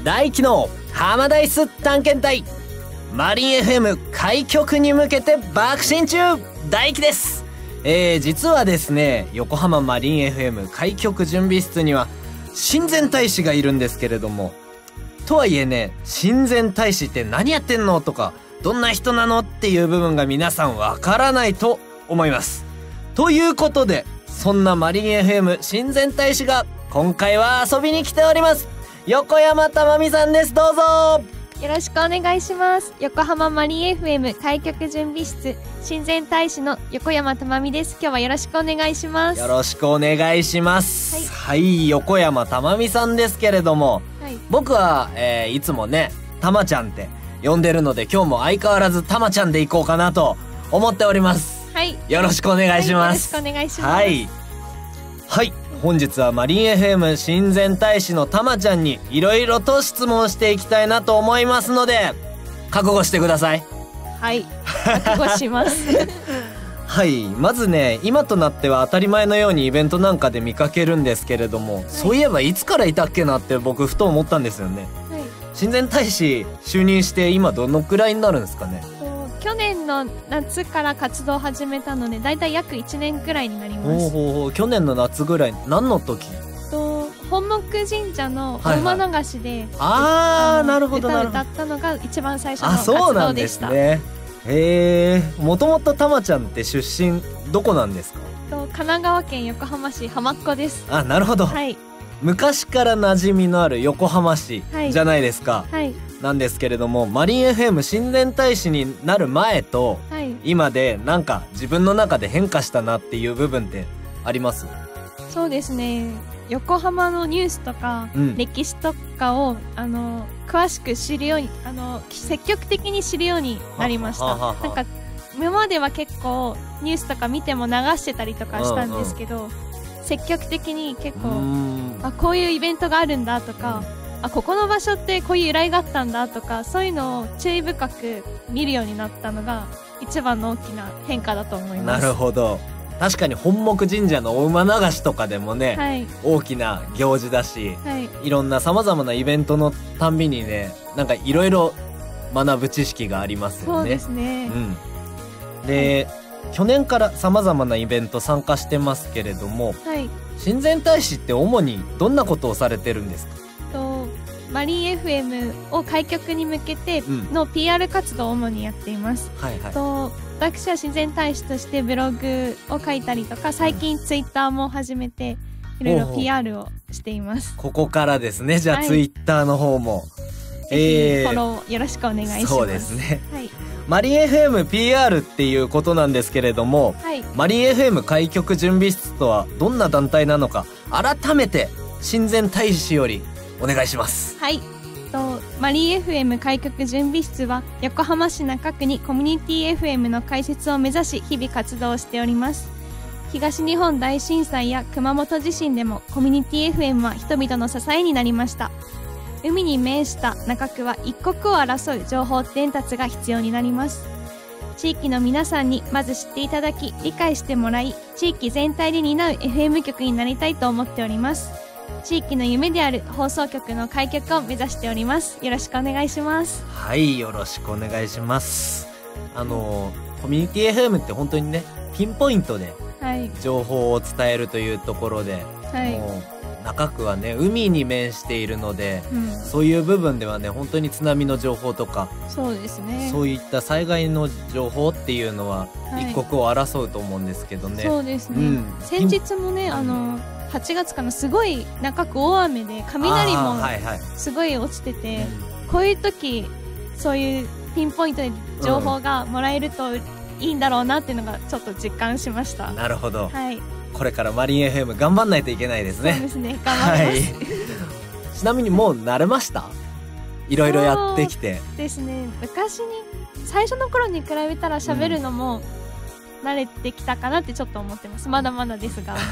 大輝の浜ダイス探検隊、マリン FM 開局に向けて爆心中、大輝です。実はですね、横浜マリン FM 開局準備室には親善大使がいるんですけれども、とはいえね、親善大使って何やってんのとか、どんな人なのっていう部分が皆さんわからないと思います。ということで、そんなマリン FM 親善大使が今回は遊びに来ております。横山珠美さんです。どうぞよろしくお願いします。横浜マリン FM 開局準備室親善大使の横山珠美です。今日はよろしくお願いします。 よろしくお願いします。はい、横山珠美さんですけれども、僕は、いつもね、たまちゃんって呼んでるので、今日も相変わらずたまちゃんでいこうかなと思っております。はい、よろしくお願いします。 よろしくお願いします。 はい、本日はマリン FM 親善大使のたまちゃんにいろいろと質問していきたいなと思いますので、覚悟してください。 はい、覚悟しますはい、まずね、今となっては当たり前のようにイベントなんかで見かけるんですけれども、そういえばいつからいたっけなって僕ふと思ったんですよね。親善大使就任して今どのくらいになるんですかね。 去年の夏から活動を始めたので、だいたい約1年くらいになります。 去年の夏ぐらい、何の時？ 本木神社の大馬流しで、 なるほど、 歌を歌ったのが一番最初の活動でした。 そうなんですね。もともとたまちゃんって出身どこなんですか？ 神奈川県横浜市浜っ子です。 なるほど。はい。昔から馴染みのある横浜市じゃないですか。はい。なんですけれども、マリン FM 親善大使になる前と、今でなんか自分の中で変化したなっていう部分ってあります？ そうですね。横浜のニュースとか、歴史とかを詳しく知るように、積極的に知るようになりました。なんか今までは結構ニュースとか見ても流してたりとかしたんですけど、積極的に結構こういうイベントがあるんだとか、ここの場所ってこういう由来があったんだとか、そういうのを注意深く見るようになったのが一番の大きな変化だと思います。 なるほど。確かに本木神社のお馬流しとかでもね、大きな行事だし、いろんな様々なイベントのたんびにね、なんかいろいろ学ぶ知識がありますよね。 そうですね。 で、去年から様々なイベント参加してますけれども、親善大使って主にどんなことをされてるんですか？ マリン FM を開局に向けての PR 活動を主にやっています。私は親善大使としてブログを書いたりとか、最近ツイッターも始めていろいろ PR をしています。 ここからですね。じゃあツイッターの方も、 フォローよろしくお願いします。 そうですね。マリン FM PR っていうことなんですけれども、マリン FM 開局準備室とはどんな団体なのか、改めて親善大使よりお願いします。 マリン FM 開局準備室は横浜市中区にコミュニティ FM の開設を目指し日々活動しております。東日本大震災や熊本地震でもコミュニティ FM は人々の支えになりました。海に面した中区は一刻を争う情報伝達が必要になります。地域の皆さんにまず知っていただき、理解してもらい、地域全体で担う FM 局になりたいと思っております。地域の夢である放送局の開局を目指しております。よろしくお願いします。 はい、よろしくお願いします。コミュニティ FM って本当にね、ピンポイントで情報を伝えるというところで、もう中区はね、海に面しているので、そういう部分ではね、本当に津波の情報とか、 そうですね、 そういった災害の情報っていうのは一刻を争うと思うんですけどね。 そうですね。先日もね、8月からすごい中区大雨で雷もすごい落ちてて、こういう時そういうピンポイントで情報がもらえるといいんだろうなっていうのがちょっと実感しました。 なるほど。これからマリン FM 頑張んないといけないですね。 そうですね、頑張ります。 ちなみにもう慣れました？いろいろやってきて。 ですね。昔に最初の頃に比べたら喋るのも慣れてきたかなってちょっと思ってます。まだまだですが。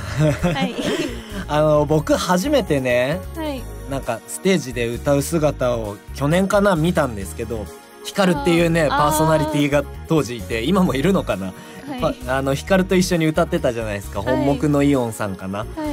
僕初めてね、なんかステージで歌う姿を去年かな見たんですけど、ヒカルっていうねパーソナリティが当時いて、今もいるのかな、ヒカルと一緒に歌ってたじゃないですか。本木のイオンさんかな。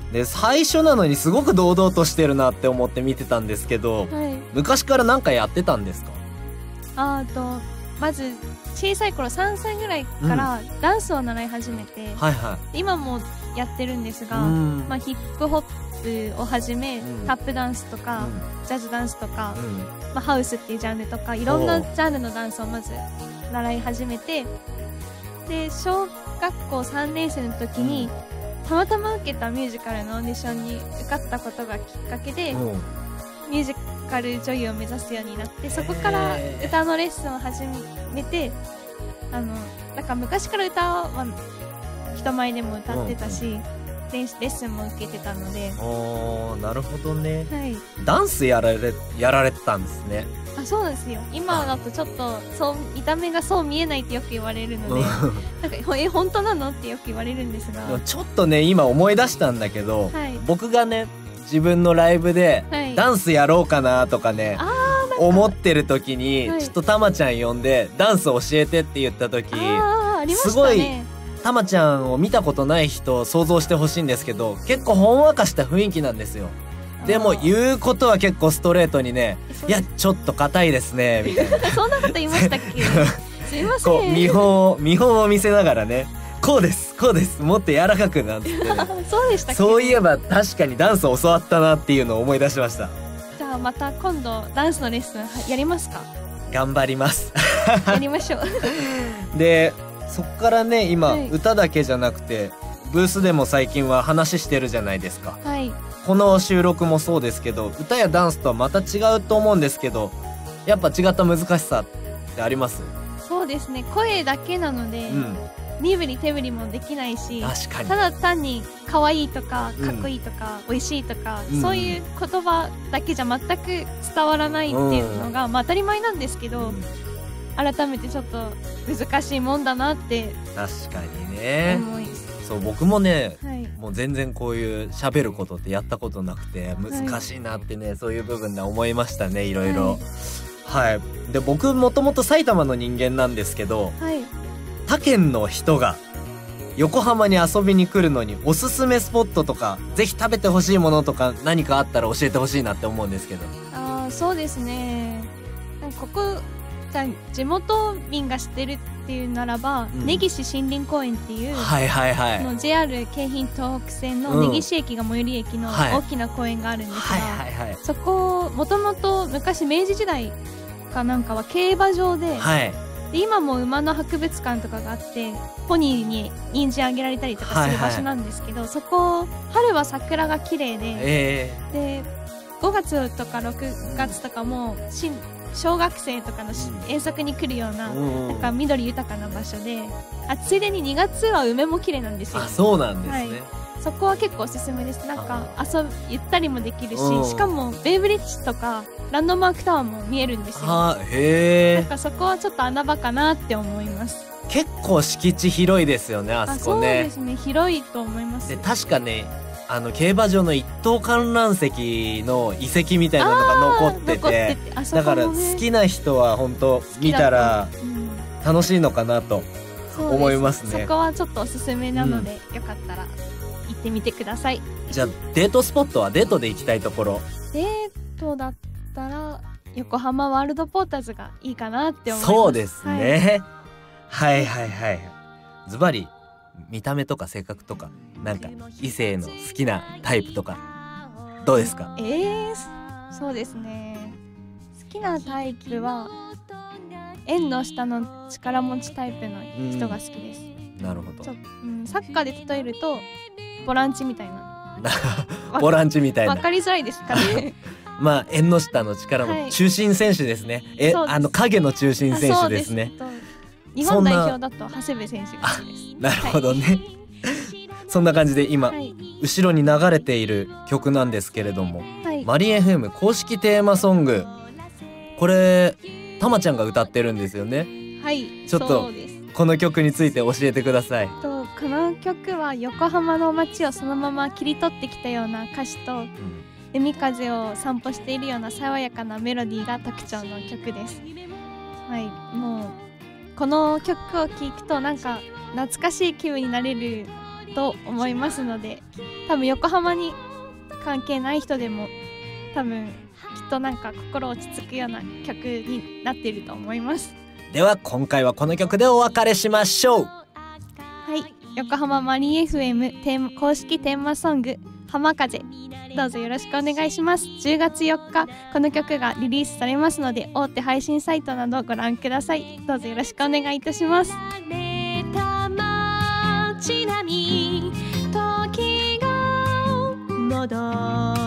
で最初なのにすごく堂々としてるなって思って見てたんですけど、 はい、 昔から何かやってたんですか？ まず小さい頃3歳ぐらいからダンスを習い始めて、 はいは今もやってるんですが、 うんまあ、ヒップホップをはじめ、 うんタップダンスとか、ジャズダンスとか、 うんまあ、ハウスっていうジャンルとかいろんなジャンルのダンスをまず習い始めて、で小学校3年生の時に、たまたま受けたミュージカルのオーディションに受かったことがきっかけで、ミュージカル女優を目指すようになって、そこから歌のレッスンを始めて、だから昔から歌は人前でも歌ってたし、レッスンも受けてたので。 なるほどね、 はい、 ダンスやられてたんですね。 そうなんですよ。今だとちょっとそう見た目がそう見えないってよく言われるのでなんか本当なのってよく言われるんですが、 でもちょっとね今思い出したんだけど、 はい、 僕がね自分のライブでダンスやろうかなとかね、思ってる時に、ちょっとたまちゃん呼んでダンス教えてって言った時、すごいたまちゃんを見たことない人を想像してほしいんですけど、結構ほんわかした雰囲気なんですよ。でも言うことは結構ストレートにね、いやちょっと硬いですねみたいなそんなこと言いましたっけすいません。 こう見本を見せながらね、こうですもっと柔らかくなって、ね、 そうでしたっけ。 そういえば確かにダンスを教わったなっていうのを思い出しました。 じゃあまた今度ダンスのレッスンやりますか？ 頑張りますやりましょうでそっからね今、 はい歌だけじゃなくてブースでも最近は話してるじゃないですか。 はい、 この収録もそうですけど、歌やダンスとはまた違うと思うんですけど、やっぱ違った難しさってあります？ そうですね、声だけなので、身振り手振りもできないし、 確かにただ単に可愛いとかかっこいいとか、美味しいとか、そういう言葉だけじゃ全く伝わらないっていうのが、まあ当たり前なんですけど、改めてちょっと難しいもんだなって確かにね。 思います。 そう僕もね、 はい、 もう全然こういう喋ることってやったことなくて難しいなってね、そういう部分で思いましたね、いろいろ。はい、で僕もともと埼玉の人間なんですけど、 はい、 他県の人が横浜に遊びに来るのにおすすめスポットとか、ぜひ食べてほしいものとか何かあったら教えてほしいなって思うんですけど。 そうですね、ここじゃあ地元民が知ってるっていうならば、根岸森林公園っていう、の JR 京浜東北線の根岸駅が最寄り駅の大きな公園があるんですが、そこもともと昔明治時代かなんかは競馬場で、で今も馬の博物館とかがあってポニーに人参あげられたりとかする場所なんですけど、そこ春は桜が綺麗で、で5月とか6月とかも小学生とかの遠足に来るような、なんか緑豊かな場所で、ついでに2月は梅も綺麗なんですよ。 そうなんですね、 そこは結構おすすめです。なんかゆったりもできるし、しかもベイブリッジとかランドマークタワーも見えるんですよ。なんかそこはちょっと穴場かなって思います。 結構敷地広いですよね、あそこね。 そうですね、広いと思います。 で確かね、競馬場の一等観覧席の遺跡みたいなのが残ってて、だから好きな人は本当見たら楽しいのかなと思いますね。 そこはちょっとおすすめなので、よかったら行ってみてください。 じゃあデートスポットはデートで行きたいところ。 デートだったら横浜ワールドポーターズがいいかなって思います。 そうですね、はいズバリ見た目とか性格とか、なんか異性の好きなタイプとかどうですか？ そうですね、好きなタイプは縁の下の力持ちタイプの人が好きです。 なるほど。 サッカーで例えるとボランチみたいなボランチみたいな、 分かりづらいですかねまあ縁の下の力の中心選手ですね。影の中心選手ですね。 日本代表だと長谷部選手が好きです。 なるほどね、そんな感じで今、後ろに流れている曲なんですけれども、マリン FM 公式テーマソング、これたまちゃんが歌ってるんですよね。ちょっとこの曲について教えてください。 この曲は横浜の街をそのまま切り取ってきたような歌詞と、海風を散歩しているような爽やかなメロディーが特徴の曲です。もうこの曲を聴くとなんか懐かしい気分になれると思いますので、多分横浜に関係ない人でも多分きっとなんか心落ち着くような曲になっていると思います。 では今回はこの曲でお別れしましょう。 はい、横浜マリン FM 公式テーマソング浜風、どうぞよろしくお願いします。10月4日この曲がリリースされますので、大手配信サイトなどご覧ください。どうぞよろしくお願いいたします。 街並み時が戻